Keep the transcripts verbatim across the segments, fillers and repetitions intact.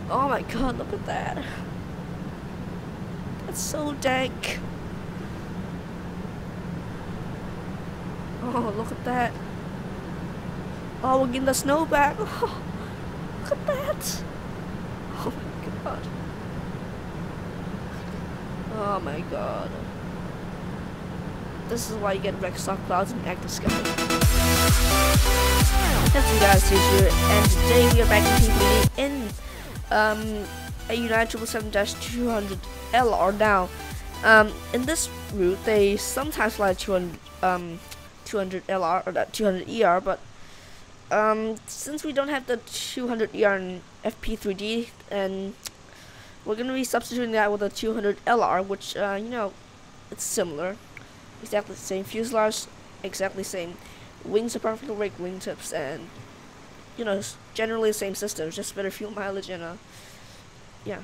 Oh my god, look at that. That's so dank. Oh, look at that. Oh, we're getting the snow back. Oh, look at that. Oh my god. Oh my god. This is why you get red soft clouds and active sky. Thanks you guys here, and today we are back in P V in um, a United triple seven two hundred L R. Now, um, in this route, they sometimes fly two hundred, um, two hundred L R or that two hundred E R, but um, since we don't have the two hundred E R in F P three D, and we're gonna be substituting that with a two hundred L R, which uh, you know, it's similar, exactly the same fuselage, exactly the same wings are perfectly rigged wingtips, and you know, generally the same system, just better fuel mileage and uh, yeah.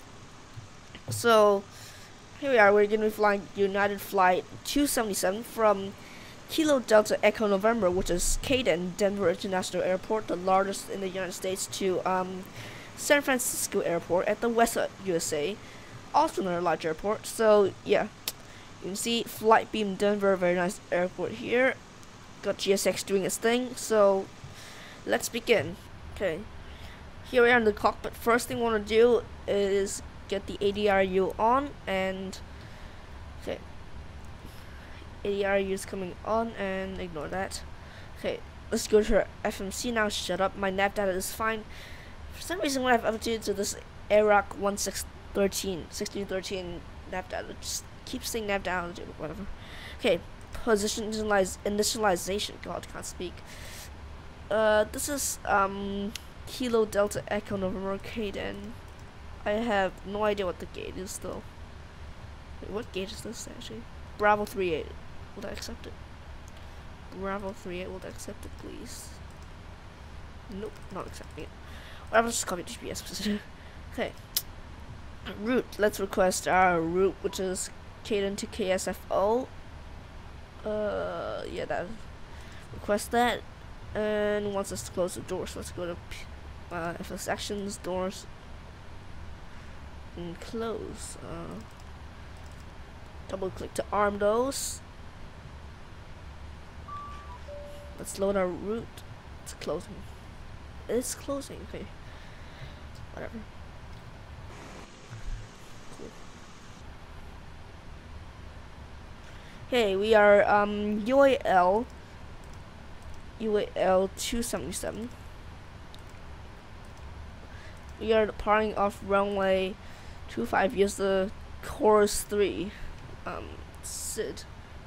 So here we are. We're gonna be flying United Flight two seventy-seven from Kilo Delta Echo November, which is C A D E N Denver International Airport, the largest in the United States, to um, San Francisco Airport at the West U S A, also another large airport. So yeah, you can see Flight Beam Denver, very nice airport here. Got G S X doing its thing. So let's begin. Okay, here we are in the cockpit. First thing we want to do is get the A D R U on, and okay, A D R U is coming on, and ignore that. Okay, let's go to our F M C now. Shut up, my nav data is fine. For some reason, when I've updated to this A R O C one six one three sixteen thirteen nav data, just keep saying nav data, whatever. Okay, position initialize initialization. God, can't speak. Uh, this is um Kilo Delta Echo November C A D E N. I have no idea what the gate is though. Wait, what gate is this actually? Bravo three eight. Will I accept it? Bravo three eight. Will I accept it, please? Nope, not accepting it. Whatever, just copy G P S position. Okay. Route. Let's request our route, which is C A D E N to K S F O. Uh, yeah, that. Request that. And wants us to close the doors. Let's go to uh, F S actions, doors, and close. Uh, double click to arm those. Let's load our route. It's closing. It's closing. Okay. Whatever. Cool. Hey, we are um U A L. U A L two seventy-seven. We are departing off runway two five. Use the course three, um, S I D.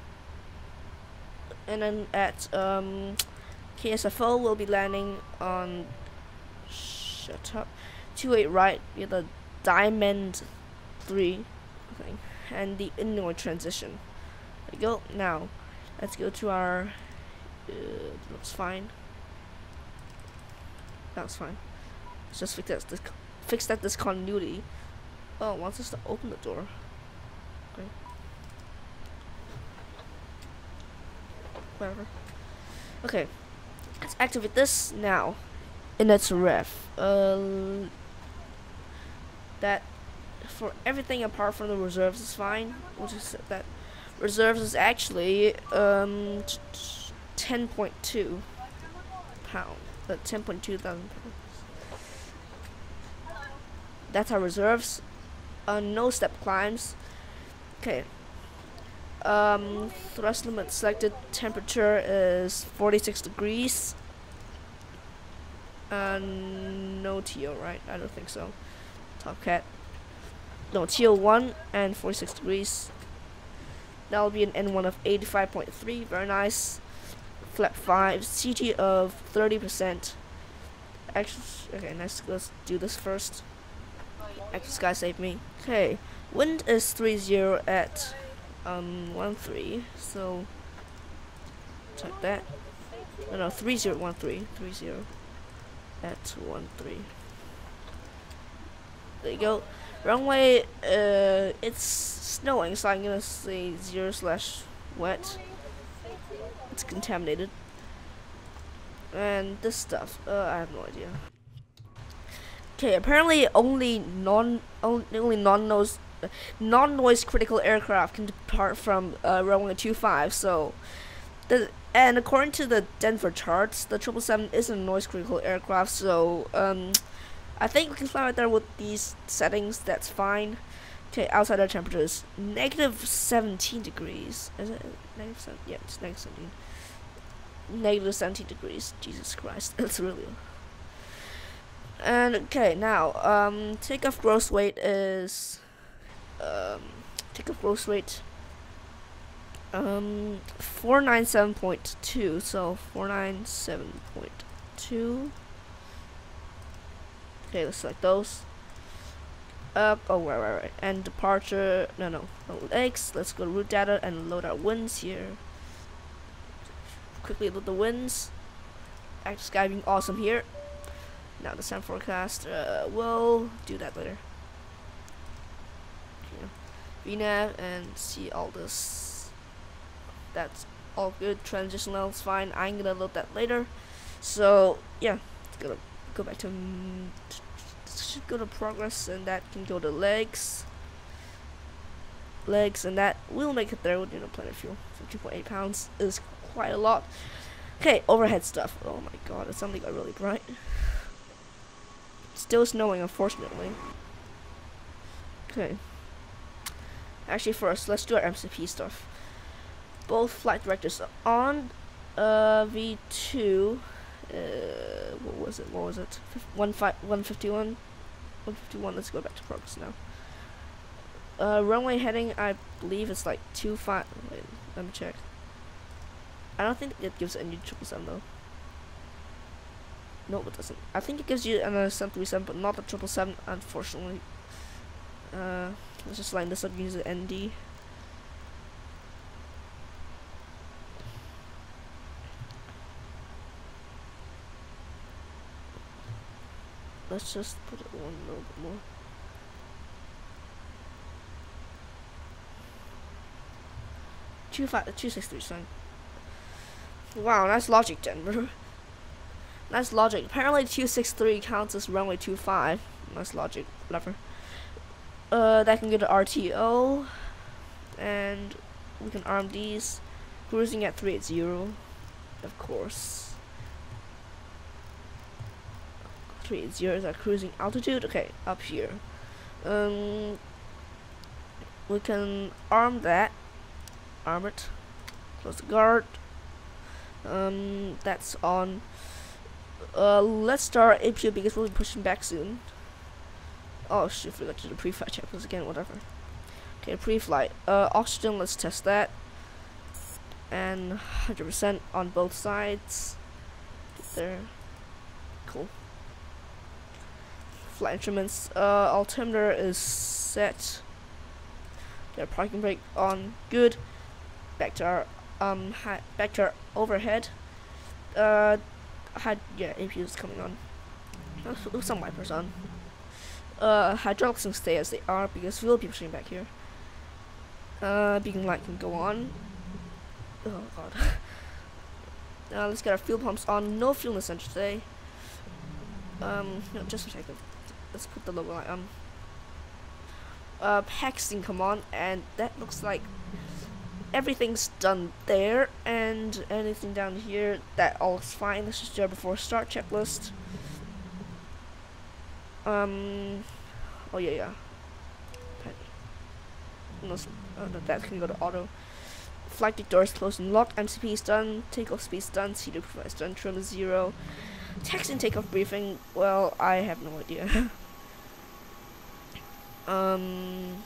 And then at um, K S F O, we'll be landing on shut up two eight right via the Diamond three thing and the Illinois transition. There we go. Now, let's go to our. Uh, looks fine. That's fine. Let's just fix that. This, fix that discontinuity. Oh, it wants us to open the door. Okay. Whatever. Okay. Let's activate this now. In its ref. Uh, that for everything apart from the reserves is fine. We'll just set that. Reserves is actually um. ten point two pound, uh, ten point two thousand pounds. That's our reserves. Uh, no step climbs. Okay. Um, thrust limit selected. Temperature is forty-six degrees. Uh, no T O, right? I don't think so. Top cat. No, T O one and forty-six degrees. That'll be an N one of eighty-five point three. Very nice. Flap five, C G of thirty percent. Actually, okay, nice. Let's do this first. Actually, Sky saved me. Okay, wind is three zero at um one three. So check that. No, no, three zero one three, three zero at one three. There you go. Runway. Uh, it's snowing, so I'm gonna say zero slash wet. It's contaminated. And this stuff, uh, I have no idea. Okay, apparently only non only, only non-noise non-noise critical aircraft can depart from uh, runway two five. So, the and according to the Denver charts, the triple seven isn't a noise critical aircraft. So, um, I think we can fly right there with these settings. That's fine. Okay, outside air temperature is negative seventeen degrees. Is it negative seven? Yeah, it's negative seventeen. Negative seventeen degrees. Jesus Christ, that's really. And okay, now um, takeoff gross weight is um, takeoff gross weight um four ninety-seven point two. So four ninety-seven point two. Okay, let's select those. Up. Oh, right, right, right. And departure. No, no, no legs. Let's go to route data and load our winds here. Quickly load the winds. Active sky being awesome here. Now the sun forecast, uh, we'll do that later. Yeah. V nav and see all this. That's all good. Transition level's fine. I'm gonna load that later. So yeah, it's gonna go back to. Mm, should go to progress, and that can go to legs. Legs, and that will make it there with you know plenty of fuel. So two point eight pounds is quite a lot. Okay, overhead stuff. Oh my god, it suddenly got really bright. Still snowing, unfortunately. Okay. Actually, first, let's do our M C P stuff. Both flight directors are on. Uh, V two. Uh, what was it? What was it? One five, one fifty one. One fifty one. Let's go back to progress now. Uh, runway heading. I believe it's like two five. Wait, let me check. I don't think it gives any triple seven though. No, it doesn't. I think it gives you another seven three seven, but not the triple seven, unfortunately. Uh, let's just line this up using N D. Let's just put it one little bit more. Two five two six three seven. Wow, nice logic, Denver. Nice logic. Apparently two six three counts as runway two five. Nice logic, whatever. Uh, that can go to R T O. And we can arm these. Cruising at three eighty, of course. three eighty is our cruising altitude. Okay, up here. Um, we can arm that. Arm it. Close the guard. Um, that's on. Uh, let's start A P U because we'll be pushing back soon. Oh shoot, we got to do the pre-flight checklist again, whatever. Okay, pre-flight. Uh, oxygen, let's test that. And one hundred percent on both sides. There. Cool. Flight instruments. Uh, altimeter is set. Yeah, parking brake on. Good. Back to our um, hi back to our overhead. Uh. Had yeah, A P U is coming on. With some wipers on. Uh, hydraulics can stay as they are because we'll be pushing back here. Uh, beacon light can go on. Oh god. Now let's get our fuel pumps on. No fuel in the center today. Um, no, just a second. Let's put the logo light on. Uh, Paxton come on, and that looks like everything's done there, and anything down here, that all is fine. Let's just do our before start checklist. Um, oh yeah, yeah. No, uh, that can go to auto. Flight deck doors closed and locked. M C P is done. Takeoff speed is done. C D profile is done. Trim is zero. Taxi and takeoff briefing. Well, I have no idea. um.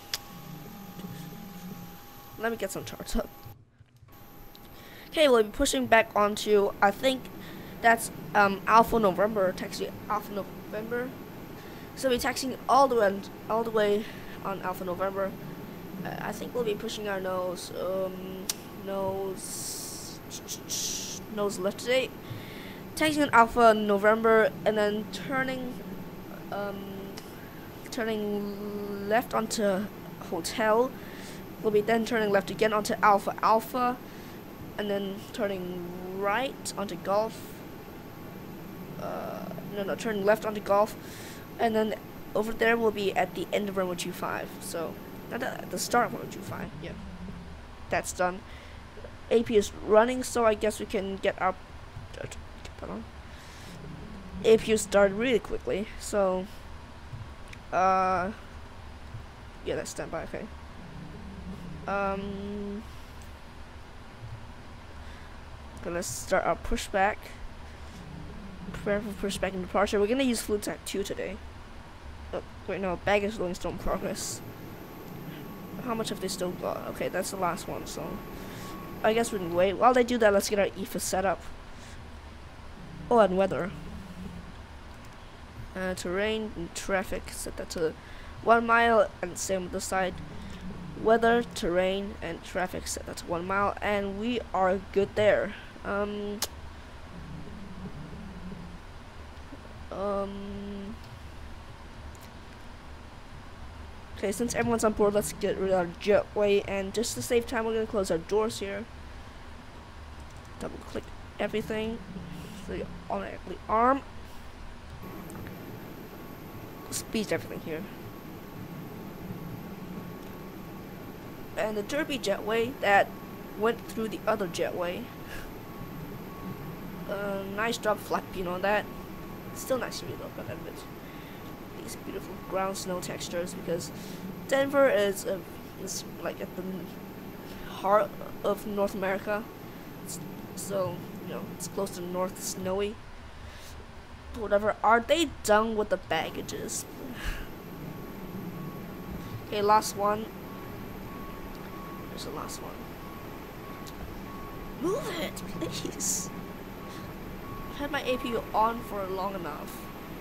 Let me get some charts up. Okay, we'll be pushing back onto, I think that's um, Alpha November, taxi Alpha November. So we'll be taxiing all the way, all the way on Alpha November. Uh, I think we'll be pushing our nose, um, nose, nose left today. Taxiing on Alpha November and then turning, um, turning left onto Hotel. We'll be then turning left again onto Alpha Alpha, and then turning right onto Golf. Uh, no, no, turning left onto Golf. and then over there will be at the end of runway two five. So not at the start of runway two five. Yeah, that's done. A P is running, so I guess we can get our pardon. A P U started really quickly, so uh yeah, that's standby. Okay. Um okay, let's start our pushback. Prepare for pushback and departure. We're gonna use fluid type two today. Oh, wait, no, baggage loading still in progress. How much have they still got? Okay, that's the last one, so I guess we can wait. While they do that, let's get our E F A set up. Oh, and weather. Uh, terrain and traffic, set that to one mile, and same with the side. Weather, terrain, and traffic, set that to one mile, and we are good there. Um, um, okay, since everyone's on board, let's get rid of our jetway, and just to save time, we're gonna close our doors here. Double click everything, so you automatically arm. Speed everything here. And the derby jetway that went through the other jetway. Uh, nice drop flat beam on that. Still nice to read though, but admit. These beautiful ground snow textures, because Denver is, a, is like at the heart of North America. It's, so, you know, it's close to North Snowy. Whatever. Are they done with the baggages? Okay, last one. There's the last one. Move it, please. I've had my A P U on for long enough.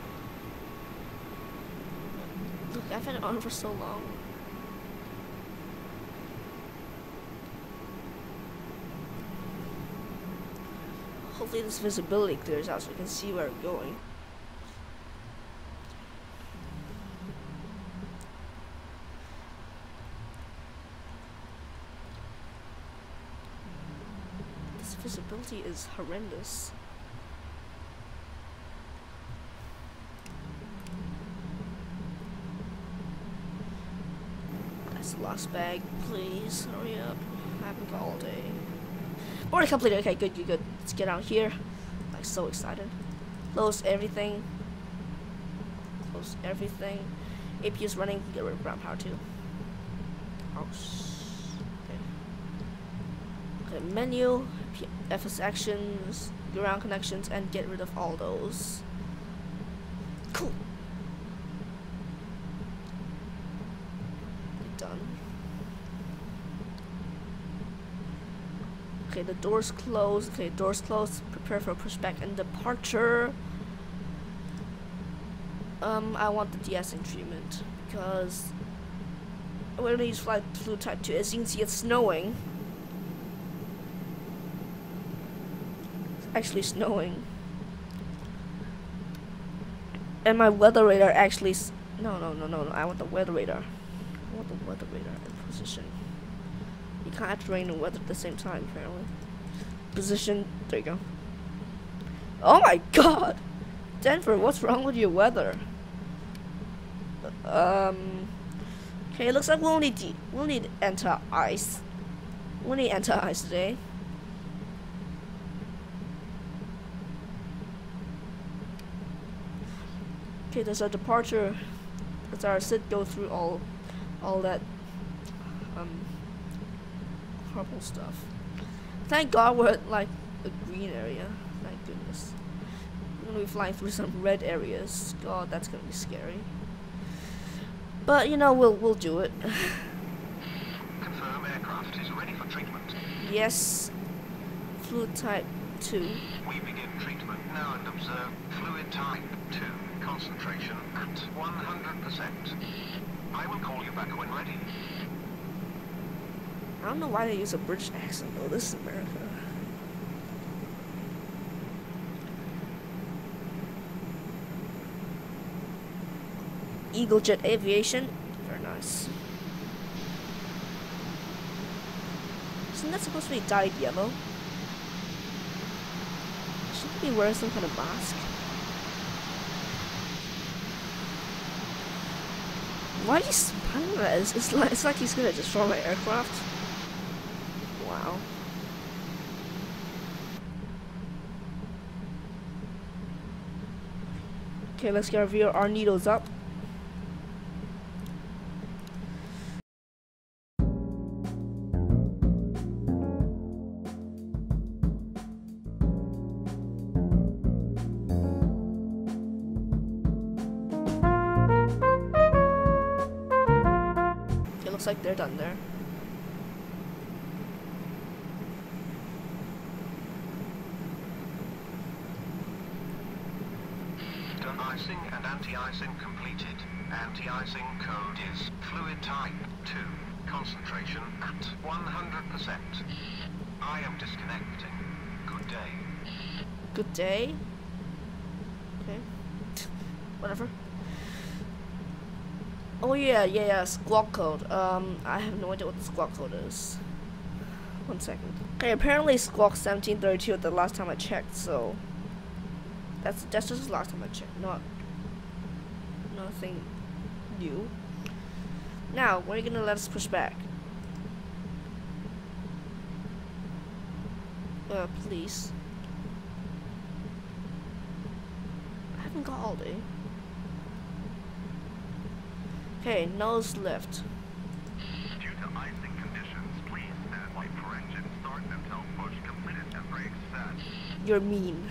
Look, I've had it on for so long. Hopefully this visibility clears out so we can see where we're going. This visibility is horrendous. That's the last bag, please. Hurry up. I haven't got all day. Already completed. Okay, good, good, good. Let's get out here. Like, so excited. Close everything. Close everything. A P is running. Get rid of ground power too. Oh, okay. Okay, menu, F S actions, ground connections, and get rid of all those. Cool. Done. Okay, the doors closed. Okay, doors closed. Prepare for pushback and departure. Um, I want the de-icing treatment because we're gonna use flight fluid type two. As you can see, it's snowing. It's actually snowing, and my weather radar actually. S no, no, no, no, no. I want the weather radar. I want the weather radar in position. You can't have rain and weather at the same time, apparently. Position, there you go. Oh my god! Denver, what's wrong with your weather? Um, okay, it looks like we'll need, to, we'll need anti-ice. We'll need anti-ice today. Okay, there's our departure. Let's our sit go through all, all that, um, purple stuff. Thank God we're at like a green area. Thank goodness. We're gonna be flying through some red areas. God, that's gonna be scary. But you know, we'll we'll do it. Confirm aircraft is ready for treatment. Yes. Fluid type two. We begin treatment now and observe fluid type two concentration at one hundred percent. I will call you back when ready. I don't know why they use a British accent though. This is America. Eagle Jet Aviation. Very nice. Isn't that supposed to be dyed yellow? Shouldn't be wearing some kind of mask. Why are you smiling at us? It's like, it's like he's gonna destroy my aircraft. Wow. Okay, let's get our V R needles up. Looks like they're done there. Icing and anti-icing completed. Anti-icing code is fluid type two. Concentration at one hundred percent. I am disconnecting. Good day. Good day. Okay. Whatever. Oh yeah, yeah, yeah, squawk code. Um, I have no idea what the squawk code is. One second. Okay, apparently squawk seventeen thirty-two the last time I checked, so that's that's just the last time I checked, not nothing new. Now, when are you gonna let us push back? Uh, please. I haven't got all day. Okay, nose lift. Due to icing conditions, please stand by for engine start until push completed and brakes set. You're mean.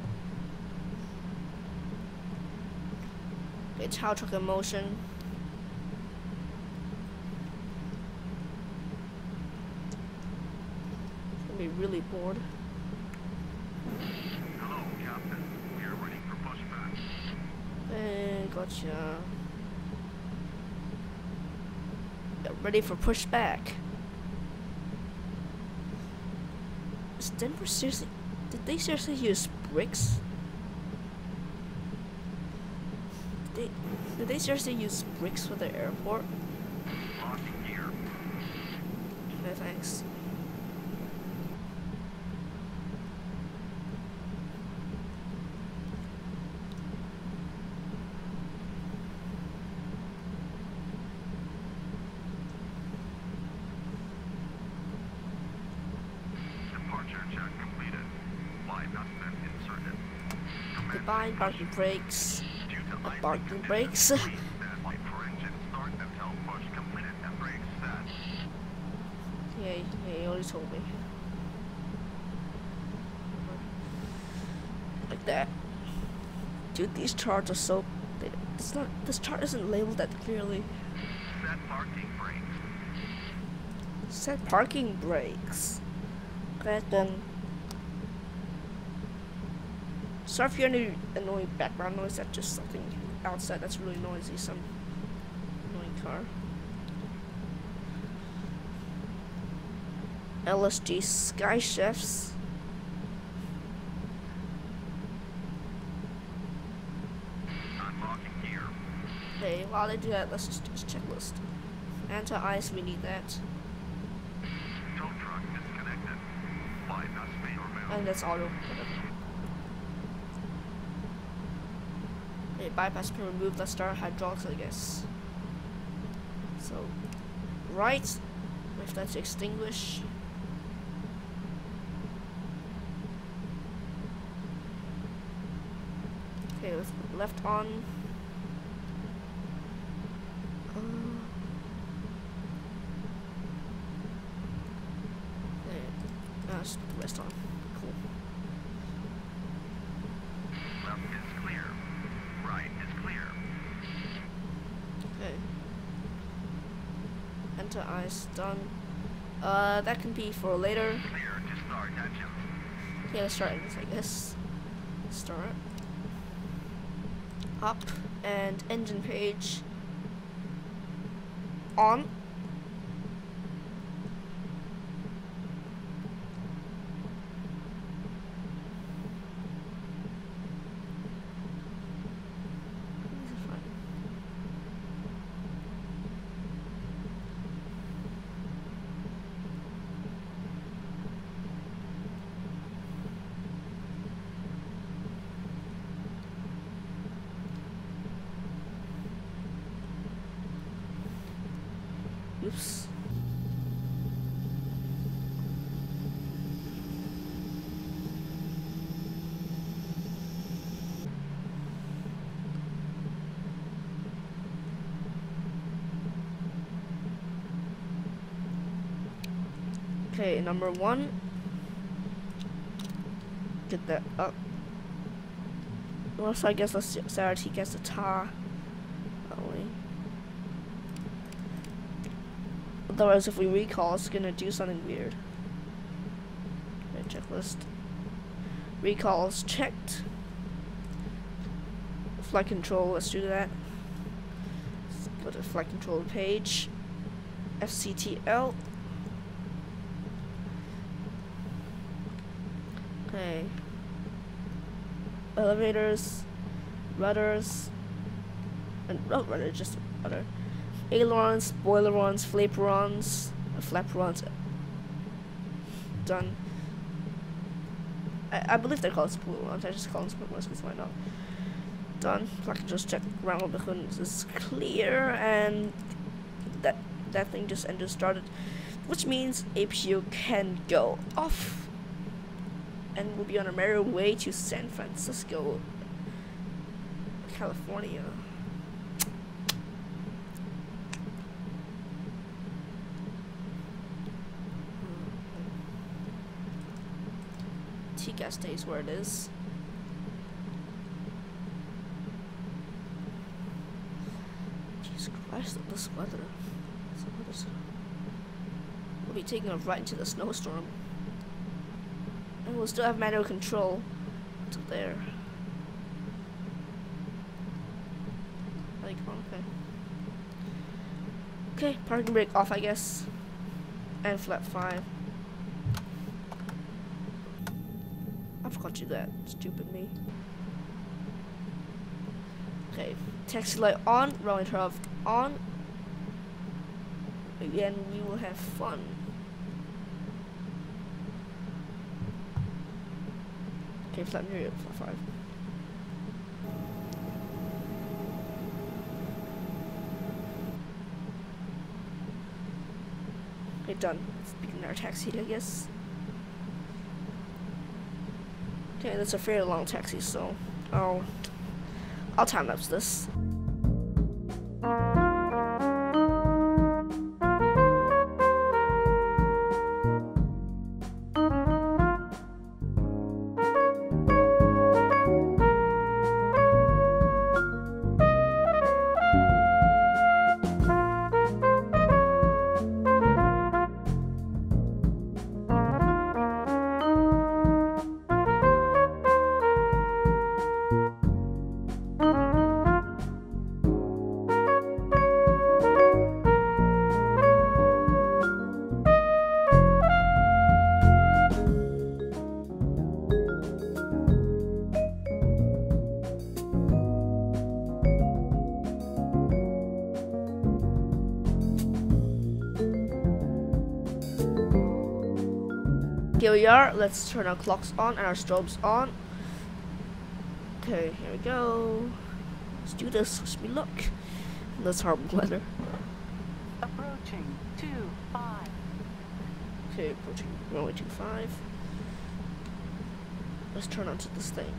Okay, tow truck in motion. I'm gonna be really bored. Hello, Captain. We are ready for pushback. Hey, gotcha. Yeah, ready for pushback. Is Denver seriously? Did they seriously use bricks? Did they, did they seriously use bricks for the airport? Locking gear. No thanks. Departure check completed. Live estimate inserted. Goodbye, parking brakes. Due to Uh, icing parking conditions, brakes. please stand by for engine start until push completed and brakes set. Yeah, yeah, you already told me. Like that. Dude, these charts are so. They, it's not. This chart isn't labeled that clearly. Set parking brakes. Set parking brakes. Okay, then. Sorry if you hear any annoying background noise. That's just something outside that's really noisy. Some annoying car. L S G Sky Chefs. Unlocking gear. Okay, while they do that, let's just do this checklist. Anti-ice, we need that. Tow truck disconnected. Five nuts may removed. And that's auto. Okay, bypass pin removed. Let's start hydraulics, I guess. So, right. If that's extinguish. Okay, let's put left on. Uh, there. Uh, let's put the rest on. Cool. Left is clear. Right is clear. Okay. Enter ice done. Uh, that can be for later. Clear to start engine. Okay, let's start engines, I guess. Start. Up and engine page on. Oops. Okay, number one. Get that up. Well, so I guess let's start. He gets the tar. Only. Otherwise, if we recall, it's gonna do something weird. Okay, checklist. Recalls checked. Flight control. Let's do that. Let's go to the flight control page. F C T L. Okay. Elevators, rudders, and oh, rudder, just rudder. Ailerons, spoilerons, flaperons, uh, flaperons. Done. I, I believe they're called spoilerons. I just call them spoilerons because why not? Done. I can just check ground beacons is clear, and that that thing just ended started, which means A P U can go off. And we'll be on our merry way to San Francisco, California. T-gas stays where it is. Jesus Christ, this weather. We'll be taking us right into the snowstorm. And we'll still have manual control until there. Like, okay. Okay, parking brake off, I guess. And flap five. I forgot to do that. Stupid me. Okay, taxi light on, rolling curve on. Again, we will have fun. Okay, flap near flap five. Okay, done. Let's begin our taxi, I guess. Okay, that's a fairly long taxi, so I'll I'll time lapse this. Here we are. Let's turn our clocks on and our strobes on. Okay, here we go. Let's do this. Wish me luck. That's horrible weather. Approaching two five. Okay, approaching runway two five. Let's turn onto this thing.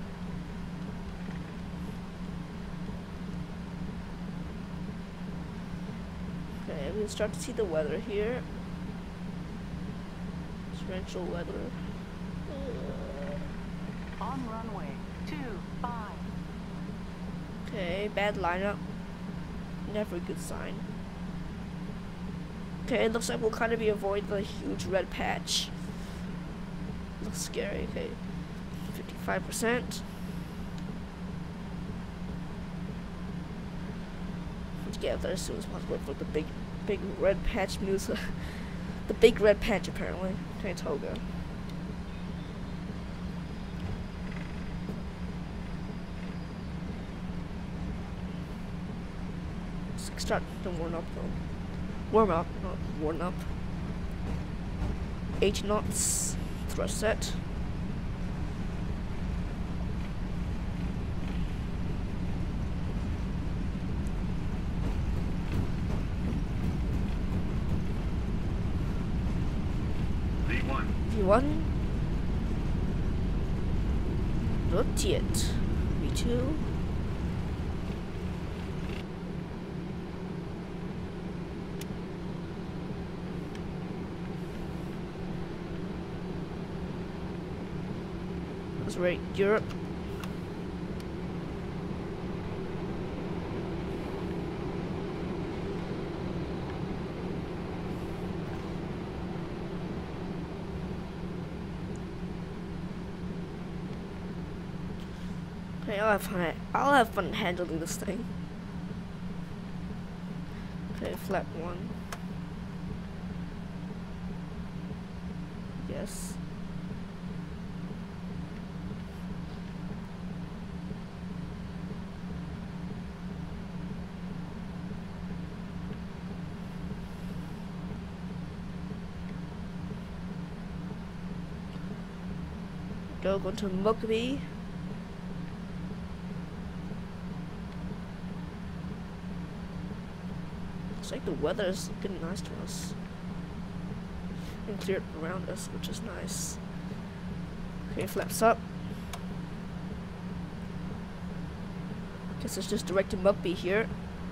Okay, we can start to see the weather here. Torrential weather. Uh. On runway two five. Okay, bad lineup. Never a good sign. Okay, it looks like we'll kind of be avoiding the huge red patch. Looks scary. Okay, fifty-five percent. Let's get out there as soon as possible for the big, big red patch news. The big red patch, apparently. Okay, Toga. Let's start to warm up, though. Warm up, not warm up. Eight knots. Thrust set. V one. Rotate. V two. Let's rate Europe. Okay, I'll have fun. I'll have fun handling this thing. Okay, flat one. Yes. Go go to Mugby. It's like the weather is getting nice to us. And cleared around us, which is nice. Okay, flaps up. Guess it's just direct to Mugby here.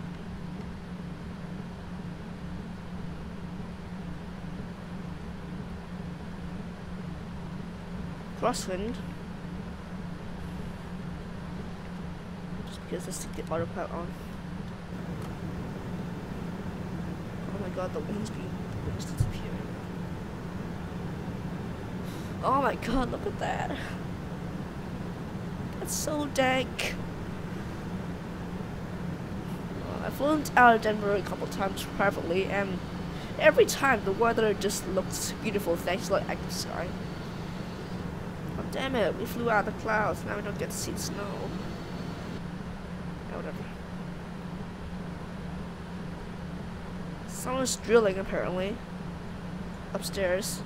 Crosswind. Just because let's take the autopilot on. Oh my god, the wind's being the wind's disappearing. Oh my god, look at that. That's so dank. Uh, I've flown out of Denver a couple times privately, and every time the weather just looks beautiful thanks to the active sky. Oh damn it, we flew out of the clouds, now we don't get to see the snow. Oh, whatever. Someone's drilling apparently. Upstairs.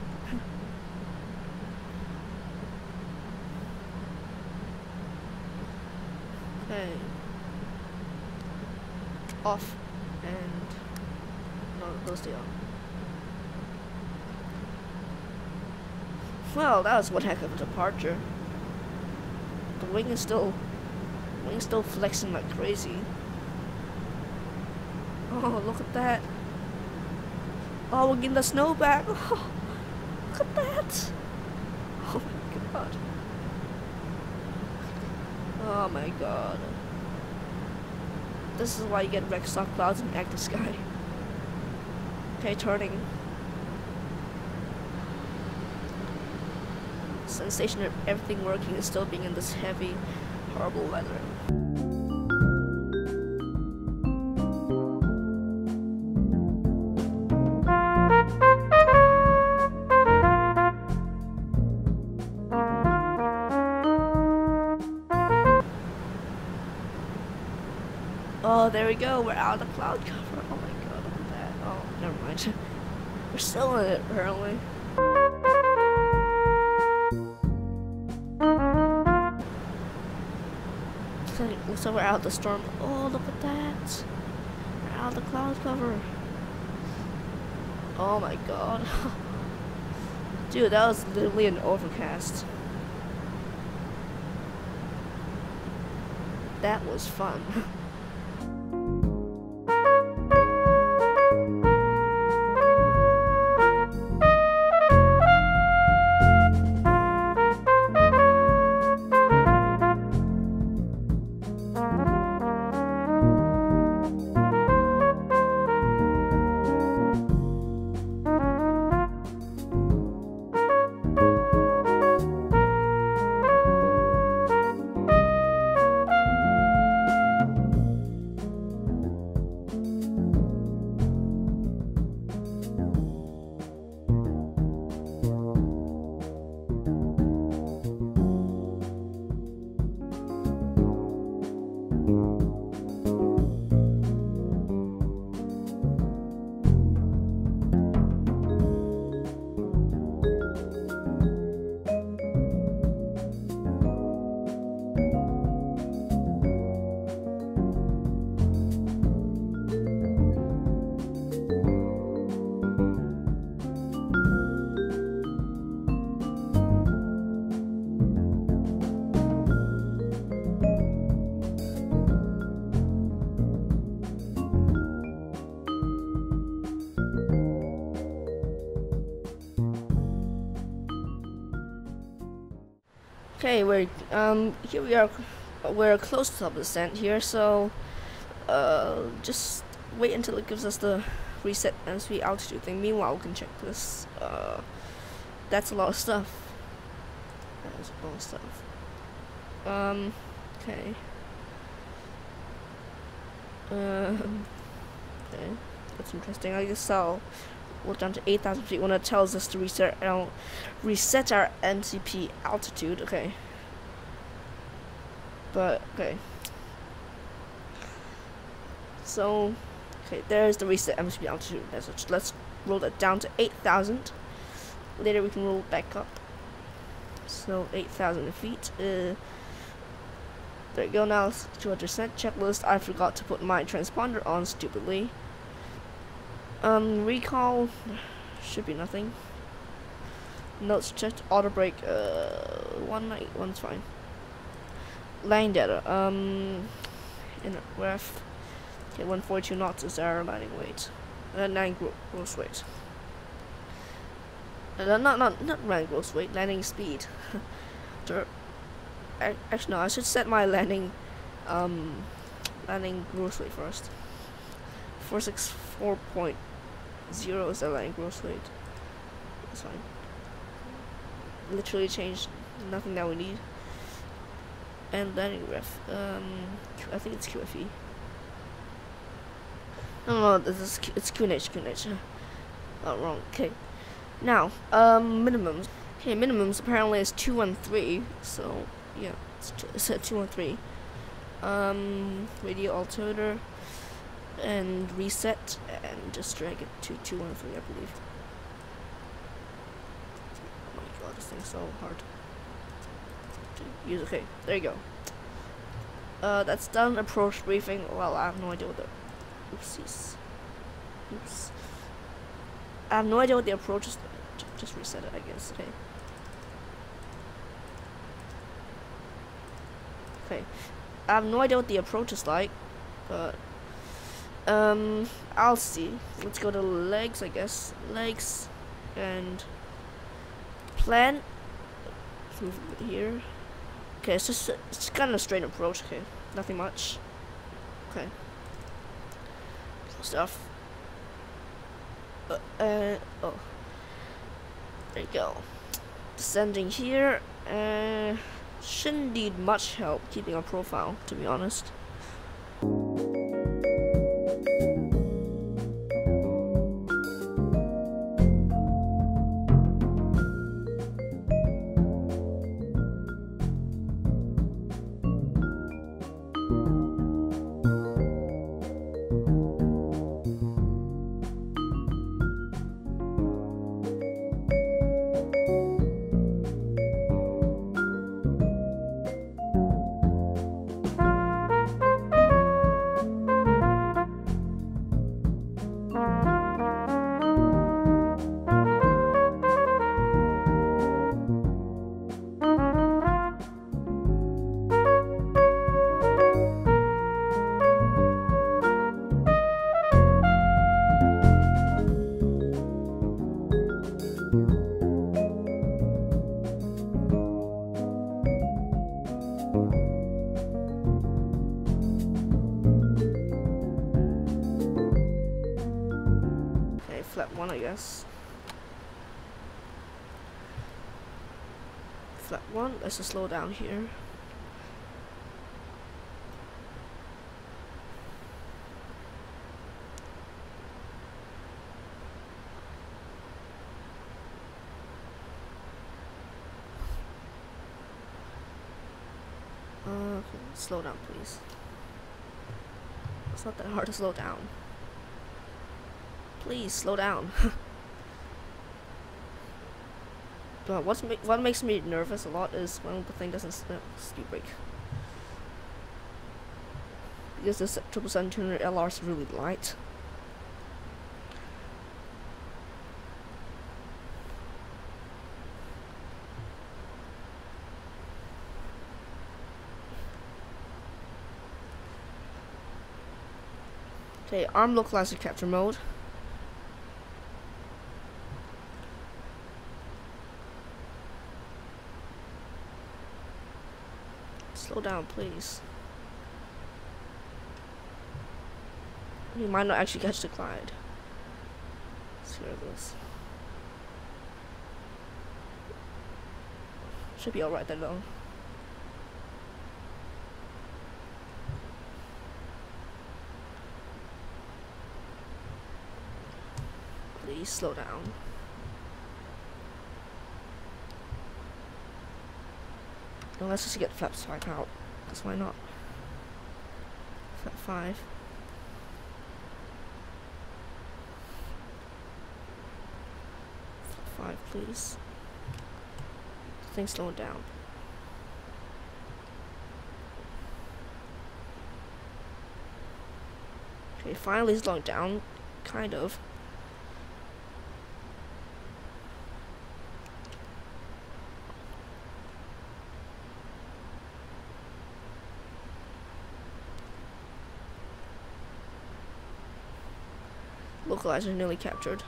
Okay. Off and no, those stay on. Well, that was one heck of a departure. The wing is still, the wing is still flexing like crazy. Oh, look at that! Oh, we're getting the snow back. Oh, look at that! Oh my god! Oh my god! This is why you get wrecked soft clouds in active sky. Okay, turning. Sensation of everything working is still being in this heavy, horrible weather. Oh, there we go. We're out of the cloud cover. Oh my god, look at that. Oh, never mind. We're still in it, apparently. Looks like we're out of the storm. Oh, look at that. We're out of the cloud cover. Oh my god. Dude, that was literally an overcast. That was fun. Okay, we're um here we are. We're close to top descent here, so uh just wait until it gives us the reset and speed altitude thing. Meanwhile, we can check this. Uh, that's a lot of stuff. That's a lot of stuff. Um, okay. Um, okay, that's interesting. I guess I'll look down to eight thousand feet when it tells us to reset our reset our M C P altitude. Okay. But okay. So, okay, there's the reset M C P altitude message. Let's roll that down to eight thousand. Later we can roll it back up. So eight thousand feet. Uh, there you go. Now to our descent checklist. I forgot to put my transponder on stupidly. Um, recall should be nothing. Notes checked. Auto brake. Uh, one ninety. One's fine. Landing data. Um, in ref. Okay, one forty-two knots is our landing weight. Uh, landing gro gross weight. Uh, not not not landing gross weight. Landing speed. Actually, no. I should set my landing um landing gross weight first. Four six four point zero is the landing gross weight. That's fine. Literally changed nothing that we need. And landing ref. Um, I think it's Q F E. No, no, this is Q it's Q N H, Q N H. Oh, wrong. Okay. Now, um, minimums. Okay, minimums apparently is two one three. So yeah, it's, it's at two one three. Um, radio altimeter and reset and just drag it to two one three, I believe. Oh my god, this thing's so hard to use. Okay, there you go. Uh, that's done. Approach briefing. Well, I have no idea what the oopsies. Oops. I have no idea what the approach is. Just reset it, I guess. Okay. Okay. I have no idea what the approach is like, but um, I'll see. Let's go to legs, I guess. Legs and plan. Move here. Okay, it's just it's kind of a straight approach. Okay, nothing much. Okay. Stuff. Uh, uh oh. There you go. Descending here. Uh, shouldn't need much help keeping our profile, to be honest. Flap one, I guess. Flap one, let's just slow down here. Uh, okay, slow down, please. It's not that hard to slow down. Please slow down. But what's ma what makes me nervous a lot is when the thing doesn't uh, speed brake. Because this triple seven two hundred L R is really light. Okay, arm localizer capture mode. slow down, please. You might not actually catch the glide. Let's hear this. Should be alright then though. Please slow down. And let's just get flaps five out, because why not? Flap five. Flap five, please. Things slowing down. Okay, finally slowing down, kind of. Localizer nearly captured.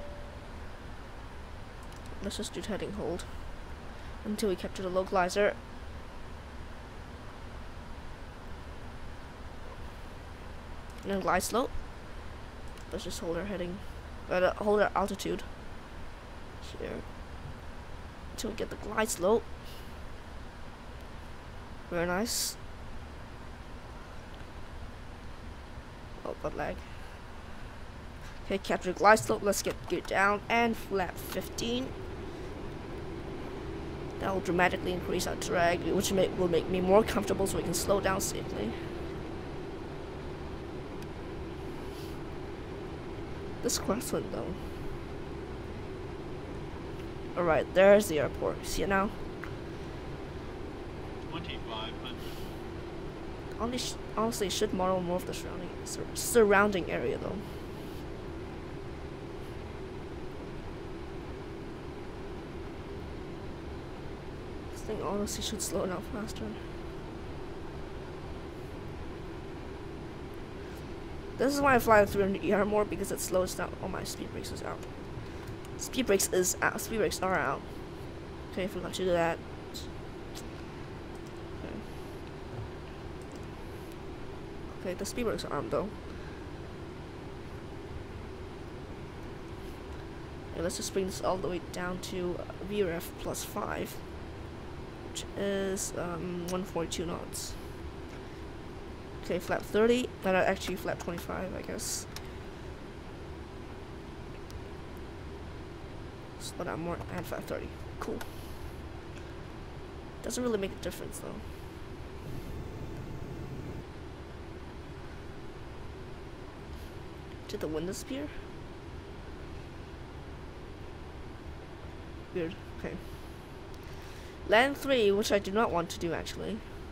Let's just do heading hold until we capture the localizer. And then glide slope. Let's just hold our heading, uh, hold our altitude here until we get the glide slope. Very nice. Oh, but lag. Okay, capture glide slope. Let's get gear down and flap fifteen. That will dramatically increase our drag, which may, will make me more comfortable so we can slow down safely. This crosswind though. Alright, there's the airport. See it now? twenty-five hundred. Honestly, honestly, should model more of the surrounding sur surrounding area though. This thing honestly should slow down faster. This is why I fly the three hundred E R more, because it slows down. Oh, my speed brakes is out. Speed brakes is out. Speed brakes are out. Okay, I forgot to do that. Okay. Okay, the speed brakes are armed though. Okay, let's just bring this all the way down to uh, V R F plus five, which is um, one forty-two knots. Okay, flap thirty, and uh, actually flap twenty-five, I guess. Slow down more, and flap thirty. Cool. Doesn't really make a difference though. Did the wind disappear? Weird. Okay. Land three, which I do not want to do actually.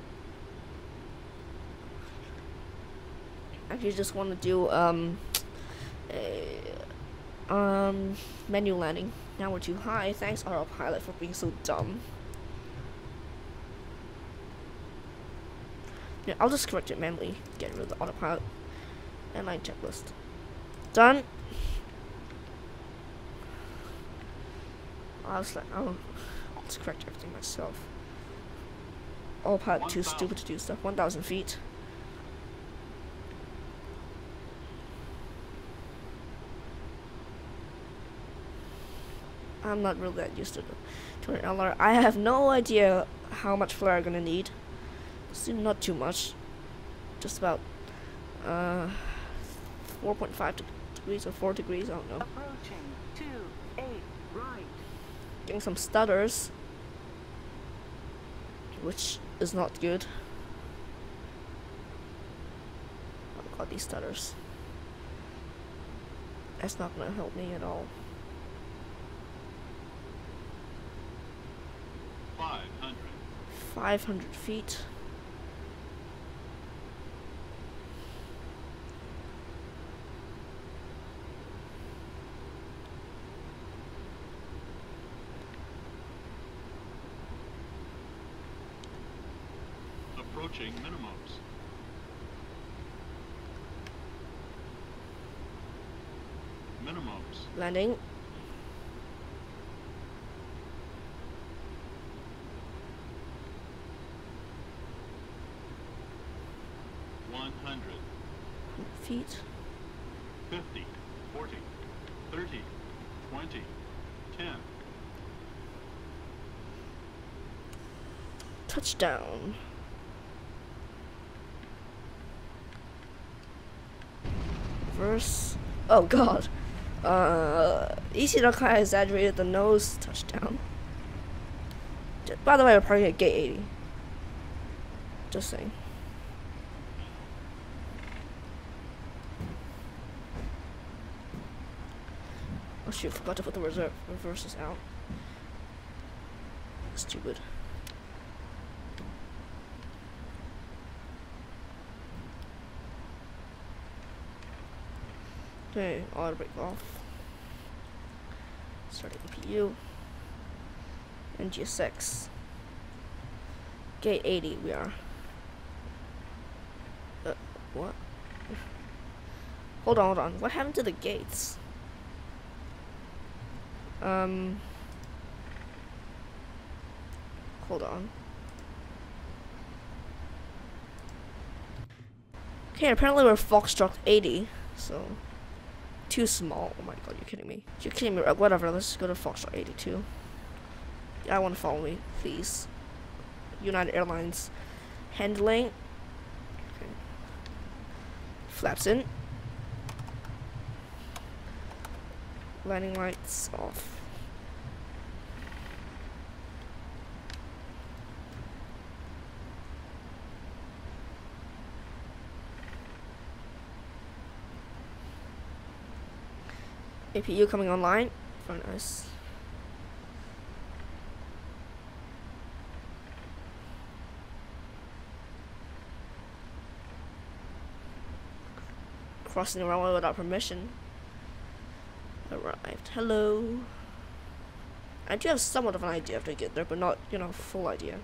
Actually, just want to do um a um menu landing. Now we're too high. Thanks autopilot for being so dumb. Yeah, I'll just correct it manually. Get rid of the autopilot. Airline checklist. Done. I was like, I'll, I'll just correct everything myself. Autopilot too stupid to do stuff. one thousand feet. I'm not really that used to to an L R. I have no idea how much flare I'm gonna need. Still not too much. Just about uh four point five degrees or four degrees. I don't know. Approaching two eight right. Getting some stutters, which is not good. Oh god, these stutters. That's not gonna help me at all. five hundred. five hundred feet. Approaching minimums. Minimums. Landing. feet. fifty, forty, thirty, twenty, ten. Touchdown. Reverse. Oh god. Uh, E C kind of exaggerated the nose touchdown. Just, by the way, we're parking at gate eighty. Just saying. Oh shoot, forgot to put the reserve reverses out. Stupid. Okay, auto brake off. Start A P U. And G S X. Gate eighty, we are. Uh, what? Hold on, hold on. What happened to the gates? Um. Hold on. Okay, apparently we're Foxtrot eighty, so. Too small. Oh my god, you're kidding me. You're kidding me. Whatever, let's go to Foxtrot eighty-two. Yeah, I want to follow me, please. United Airlines. Handling. Okay. Flaps in. Landing lights off. A P U coming online. Very nice. Crossing the runway without permission. Arrived. Hello. I do have somewhat of an idea after I get there, but not, you know, full idea.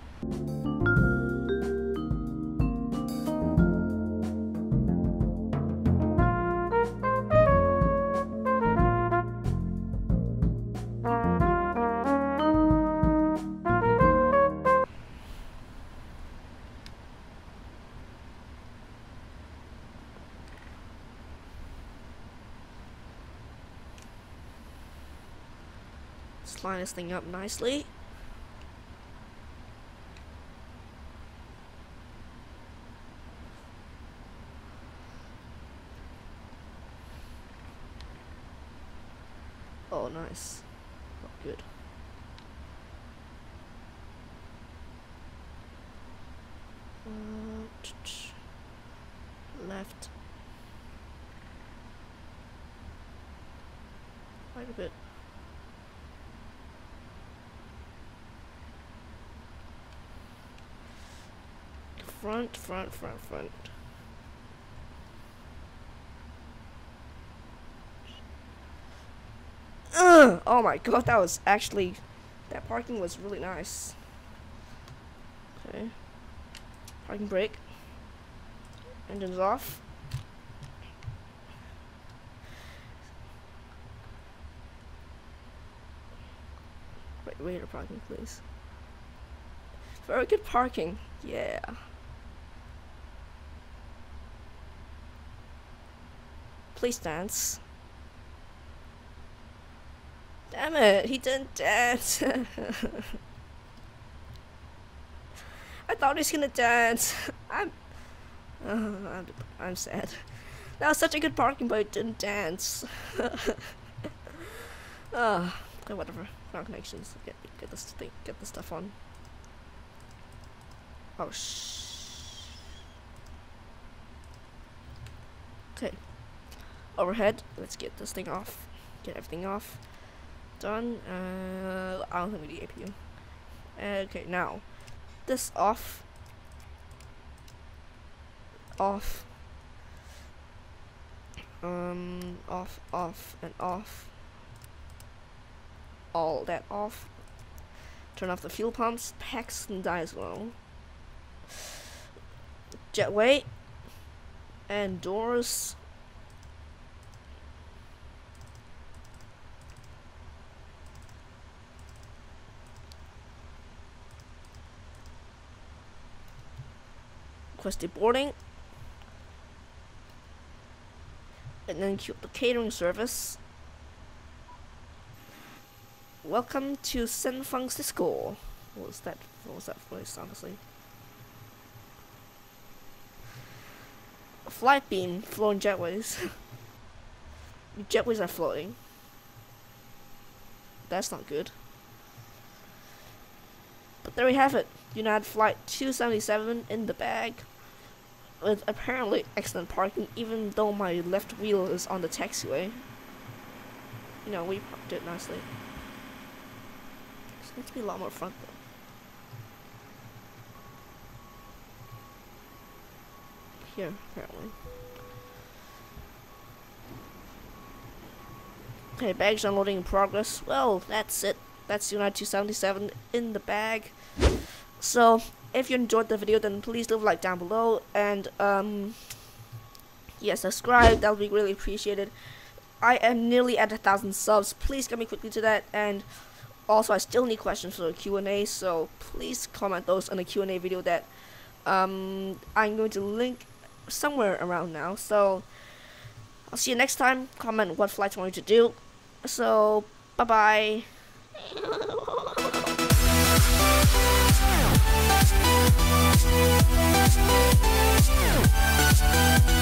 Let's line this thing up nicely. Oh, nice. Oh, good. Uh, left. Quite a bit. Front, front, front, front. Ugh! Oh my god, that was actually, that parking was really nice. Okay. Parking brake. Engines off. Wait, wait, a parking, please. Very good parking. Yeah. Please dance. Damn it, he didn't dance. I thought he was gonna dance. I'm, uh, I'm, I'm sad. That was such a good parking, but he didn't dance. Ah, uh, whatever. Ground connections. Get get this thing, get this stuff on. Oh shh. Okay. Overhead. Let's get this thing off. Get everything off. Done. Uh, I don't think we need A P U. Okay, now this off. Off. Um, off, off, and off. All that off. Turn off the fuel pumps, packs, and dies low. Jetway. And doors. Requested boarding. and then queue up the catering service. Welcome to San Francisco. What was that? What was that voice? Honestly, a flight beam floating jetways. Jetways are floating. That's not good. But there we have it. United Flight two seventy-seven in the bag, with apparently excellent parking, even though my left wheel is on the taxiway. You know, we parked it nicely. This needs to be a lot more front though. Here, apparently. Okay, baggage unloading in progress. Well, that's it. That's United two seventy-seven in the bag. So, if you enjoyed the video, then please leave a like down below, and um, yeah, subscribe. That would be really appreciated. I am nearly at a thousand subs. Please get me quickly to that, and also I still need questions for the Q and A. So please comment those in the Q and A video that um I'm going to link somewhere around now. So I'll see you next time. Comment what flights you want me to do. So bye bye. We'll be right back.